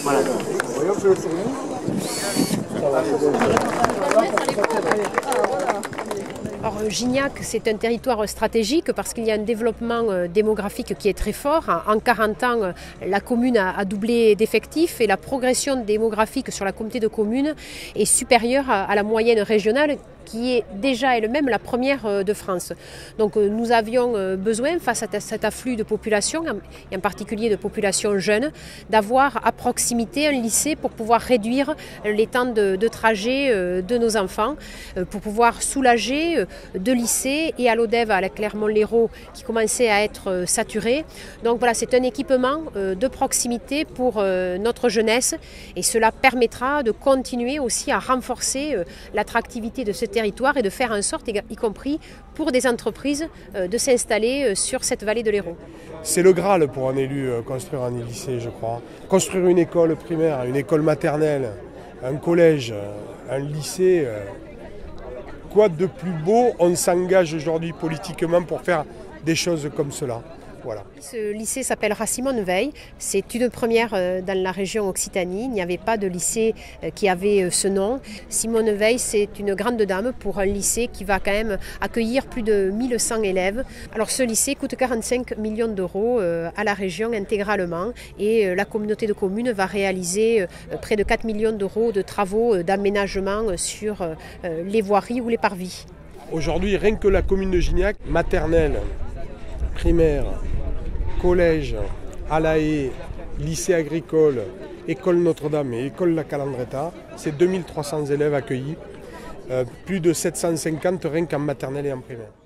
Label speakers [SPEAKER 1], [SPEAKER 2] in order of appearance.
[SPEAKER 1] Voilà. Alors, Gignac, c'est un territoire stratégique parce qu'il y a un développement démographique qui est très fort. En 40 ans, la commune a doublé d'effectifs et la progression démographique sur la communauté de communes est supérieure à la moyenne régionale, qui est déjà elle-même la première de France. Donc nous avions besoin, face à cet afflux de population, et en particulier de population jeune, d'avoir à proximité un lycée pour pouvoir réduire les temps de trajet de nos enfants, pour pouvoir soulager deux lycées et à l'ODEV, à la Clermont-Lérault, qui commençait à être saturé. Donc voilà, c'est un équipement de proximité pour notre jeunesse et cela permettra de continuer aussi à renforcer l'attractivité de ce territoire et de faire en sorte, y compris pour des entreprises, de s'installer sur cette vallée de l'Hérault.
[SPEAKER 2] C'est le Graal pour un élu, construire un lycée, je crois. Construire une école primaire, une école maternelle, un collège, un lycée. Quoi de plus beau? On s'engage aujourd'hui politiquement pour faire des choses comme cela. Voilà.
[SPEAKER 1] Ce lycée s'appellera Simone Veil. C'est une première dans la région Occitanie. Il n'y avait pas de lycée qui avait ce nom. Simone Veil, c'est une grande dame pour un lycée qui va quand même accueillir plus de 1100 élèves. Alors ce lycée coûte 45 millions d'euros à la région intégralement et la communauté de communes va réaliser près de 4 millions d'euros de travaux d'aménagement sur les voiries ou les parvis.
[SPEAKER 2] Aujourd'hui, rien que la commune de Gignac, maternelle, primaire, collège, à la Haye, lycée agricole, école Notre-Dame et école La Calandreta, c'est 2300 élèves accueillis, plus de 750 rien qu'en maternelle et en primaire.